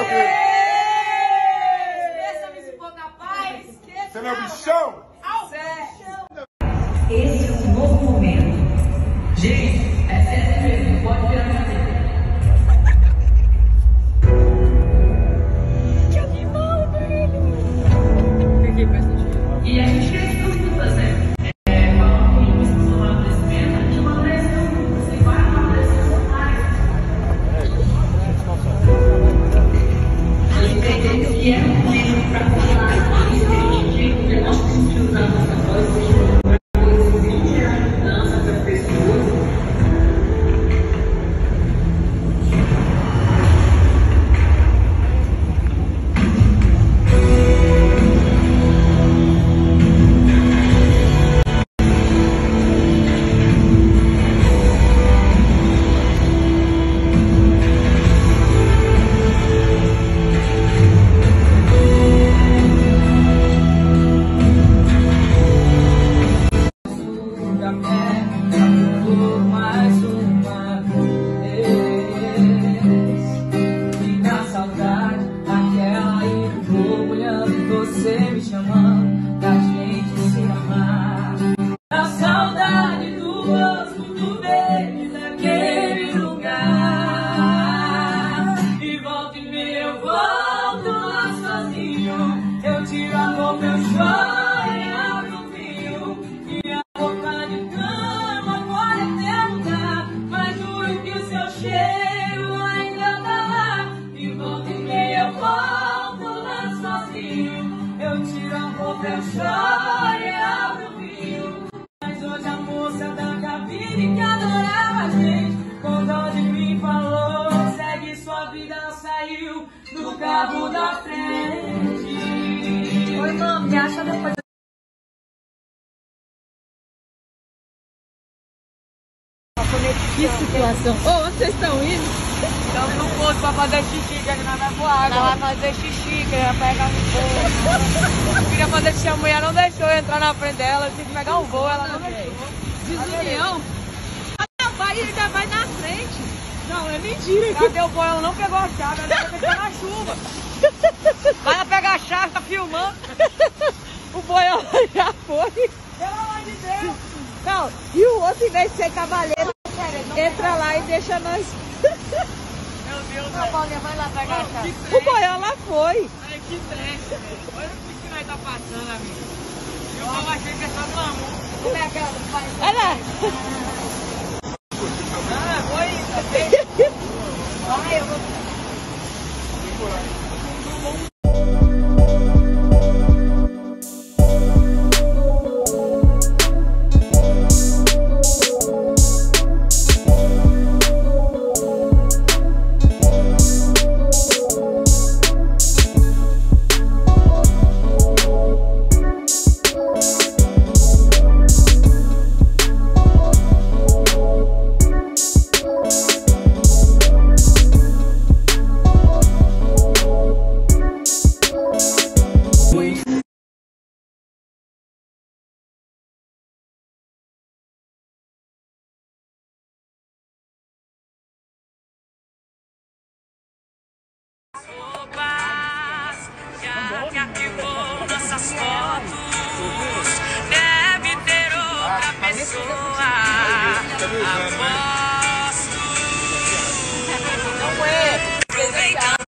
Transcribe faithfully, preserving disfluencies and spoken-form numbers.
Esqueça-me se for capaz. Você não é o bichão? Esse é um novo momento. Gente, é sério mesmo, pode virar minha vida. Que animal, velho! Peguei bastante. E a gente fez tudo fazer. É, falando em isso no amadurecimento, a gente amadureceu muito. Você vai amadurecer seu pai. A gente entende que é um momento para falar isso que a gente diz, porque nós temos que usar nossa voz. Você me chamando pra gente se amar. A saudade do rosto do beijo daquele lugar. E volta e meia eu volto lá sozinho. Eu tiro a roupa, eu choro e abro o vinho. E a roupa de cama pode até mudar, mas juro que o seu cheiro ainda tá lá. E volta e meia eu volto lá sozinho. Eu tiro a roupa, eu choro e abro o vinho. Mas hoje a moça da cabine que adorava a gente, com dó de mim falou: segue sua vida, ela saiu do carro da frente. Oi, mãe, me acha depois. Que situação. Ô, oh, onde vocês estão indo? Estamos no posto pra fazer xixi, que ele não vai voar. Não vai fazer xixi, que ele vai pegar um voo. Eu queria fazer xixi, a mulher não deixou eu entrar na frente dela. Eu tinha que pegar um voo, ela não deixou. Desunião. Ela vai e ainda vai na frente. Não, é mentira. Cadê o voo? Ela não pegou a chave, ela vai pegar na chuva. Vai lá pegar a chave, tá filmando. O boi já foi. Pelo amor de Deus. Não, e o outro, em vez de ser cavaleiro, entra lá e deixa nós. Meu Deus, não, Paulinha, vai lá pegar a chave. O boião lá foi. Olha que triste, olha o que nós tá passando, amigo. Eu tava achando que é só do amor. Como é que ela faz? Olha lá. Ah, foi isso. Vai, eu vou. Que arquivou nossas fotos, deve ter outra pessoa.